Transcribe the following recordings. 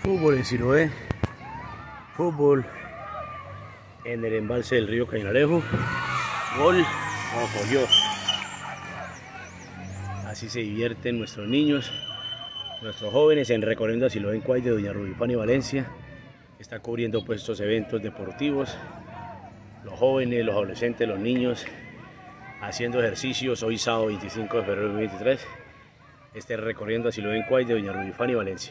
Fútbol en Siloé, fútbol en el embalse del río Cañarejo, gol, no cogió. Así se divierten nuestros niños, nuestros jóvenes en recorriendo a Siloé en Cuay de doña Rubifani Valencia, que está cubriendo pues estos eventos deportivos, los jóvenes, los adolescentes, los niños, haciendo ejercicios hoy sábado 25 de febrero de 2023, recorriendo a Siloé en Cuay de doña Rubifani Valencia.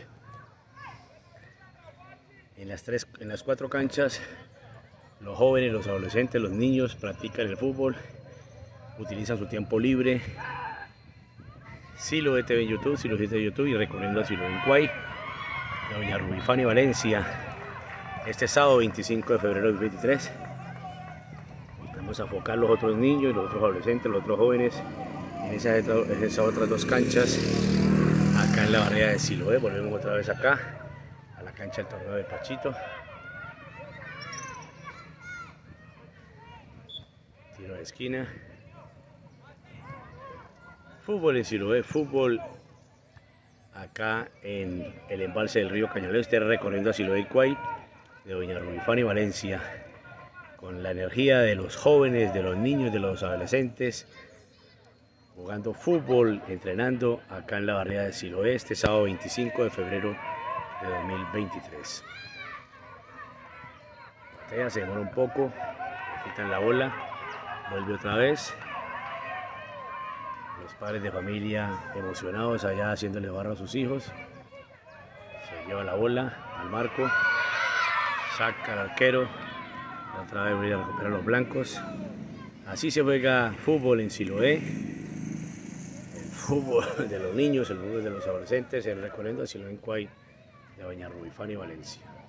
En las cuatro canchas, los jóvenes, los adolescentes, los niños practican el fútbol, utilizan su tiempo libre. Siloé TV en YouTube, Siloé TV en YouTube y recorriendo a Siloé en Cuay de doña Rubifani Valencia, sábado 25 de febrero de 2023. Vamos a enfocar los otros niños, los otros adolescentes, los otros jóvenes en esas otras dos canchas, acá en la barriada de Siloé. Volvemos otra vez acá a la cancha del torneo de Pachito. Tiro de esquina. Fútbol en Siloé, fútbol acá en el embalse del río Cañarejo, recorriendo a Siloé y Cuay de doña Rubifani Valencia, con la energía de los jóvenes, de los niños, de los adolescentes, jugando fútbol, entrenando acá en la barriada de Siloé, sábado 25 de febrero de 2023. Patea, se demora un poco, le quitan la bola, vuelve otra vez. Los padres de familia emocionados allá haciéndole barro a sus hijos. Se lleva la bola al marco, saca al arquero, otra vez voy a recuperar los blancos. Así se juega fútbol en Siloé, el fútbol de los niños, el fútbol de los adolescentes, el recorriendo a Siloé en Cuay de doña Rubifani Valencia.